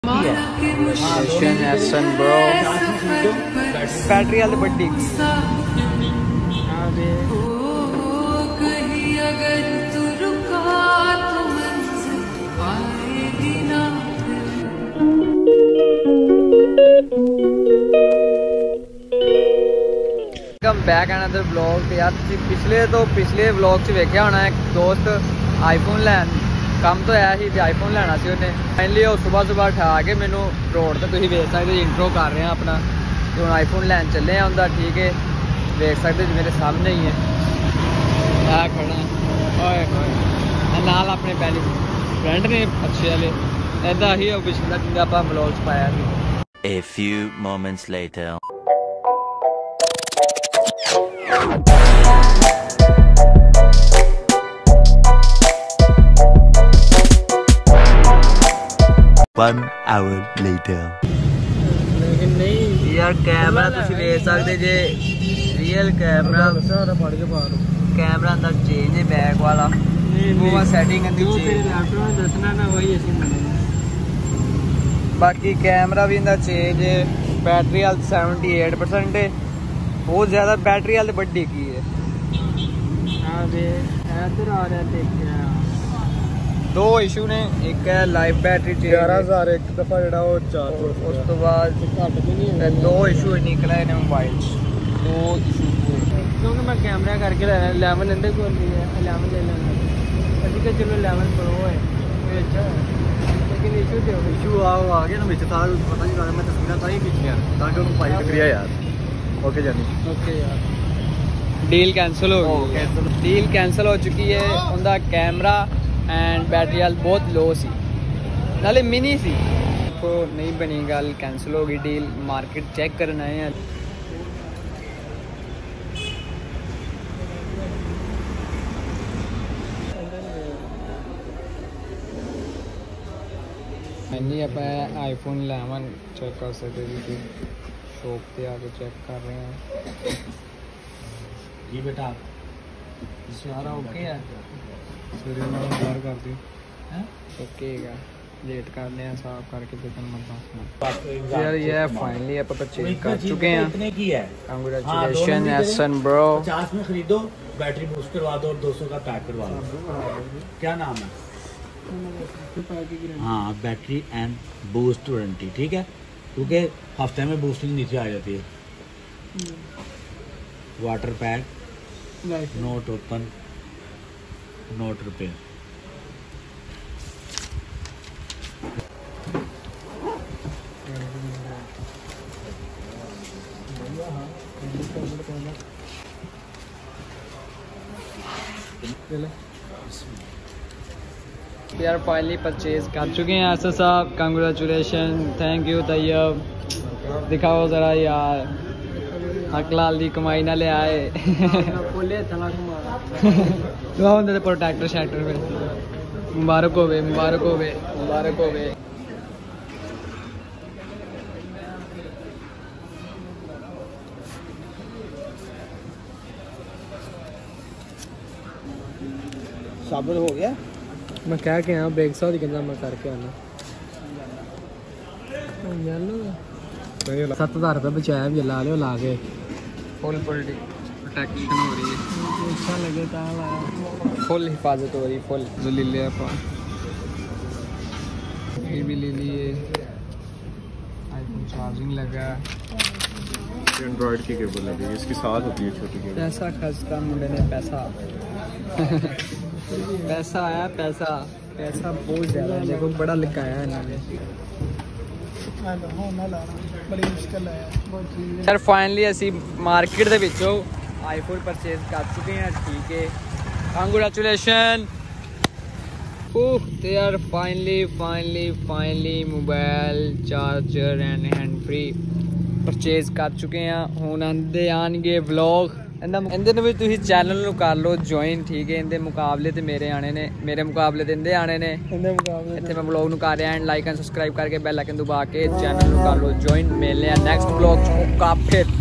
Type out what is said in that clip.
Battery वाली बड्डी back another blog यार पिछले व्लॉग च वेख्या होना एक दोस्त आईफोन लैन काम तो आया ही आईफोन लेना सी उन्हें फाइनली वो सुबह उठा के मैनू रोड तो तुम वेख सकते इंट्रो कर रहे हैं अपना तो हम आईफोन लैन चले हैं उनका ठीक है देख सकते मेरे सामने ही है खड़ा नाल अपने पहले फ्रेंड ने अच्छे वाले इदा ही पिछला जिंदा आप ब्लॉग पाया था। A few moments later. One hour later. लेकिन नहीं यार कैमरा तुम देख सकते जे रियल कैमरा अंदर चेंज है बैक वाला वो सेटिंग दसना ना वही बाकी कैमरा भी अंदर चेंज है बैटरी वाल 78% है बहुत ज्यादा बैटरी वाले बड़ी की है दो इशू ने एक है लाइफ बैटरी 11,000 एक दफा जड़ा वो चार्ज उस तो बाद दो इशू निकला है मोबाइल दो इशू क्योंकि मैं कैमरा करके लेना 11 लेंदे को है 11 ले लेना अभी का चलो 11 प्रो है अच्छा लेकिन इशू आ गया ना बीच तार पता नहीं लगा मैं तस्वीरें ताई खींचियां ताकि उनको पाई शुक्रिया यार ओके जानी ओके यार डील कैंसिल हो गई डील कैंसिल हो चुकी है उनका कैमरा एंड बैटरी वाल बहुत लो सी नाले मिनी सी तो नहीं बनी गल कैंसिल हो गई डील मार्केट चेक करना है मैंने अपना आईफोन 11 चेक कर सकते थे शॉप पे आके चेक कर रहे हैं ये बेटा सारा ओके है कर दी ओके लेट करने हैं साफ करके देखने मत यार ये फाइनली आप परचेज कर चुके हैं कितने की है कांग्रेचुलेशन एसन ब्रो 50 में खरीदो बैटरी बूस्ट करवा दो और 200 का पैक करवा दो क्या नाम है हाँ बैटरी एंड बूस्ट वारंटी ठीक है क्योंकि हफ्ते में बूस्टिंग नीचे आ जाती है water pack note open note repair यार फाइनली परचेज कर चुके हैं आसर साहब कांग्रेचुलेशन थैंक यू तैयब दिखाओ ज़रा यार हकलाल दी कमाई ना ले आए प्रोटेक्टर शैक्टर पे मुबारक होवे मुबारक होवे मुबारक होवे साबित हो गया मैं कह के यहाँ बैग साथ कहना मैं करके आना 7,000 रुपये बचाया भी ला लियो ला के फुल प्रोटेक्शन हो रही है अच्छा लगे तो फुल हिफाजत हो रही फुल जो ले लिया ये भी ले लिए आईफोन चार्जिंग लगा एंड्रॉइड की केबल लगी इसके साथ होती है छोटी केबल पैसा खर्चता मुंडे ने पैसा पैसा आया पैसा बहुत ज़्यादा देखो बड़ा लिखाया है इन्होंने यार फाइनली असी मार्केट दे विचों आईफोन परचेज कर चुके हैं ठीक है कांग्रेचुलेशन तो यार finally mobile charger and hand free purchase कर चुके हैं हुण आंदे आनगे व्लॉग इन्हें भी तुम चैनल कर लो ज्वाइन ठीक है इनके मुकाबले तो मेरे आने ने मेरे मुकाबले तो इनके आने ने इतने मैं ब्लॉग कर रहा एंड लाइक एंड सबसक्राइब करके बेल आइकन दबा के चैनल कर लो ज्वाइन मिलने नेक्स्ट ब्लॉग फिर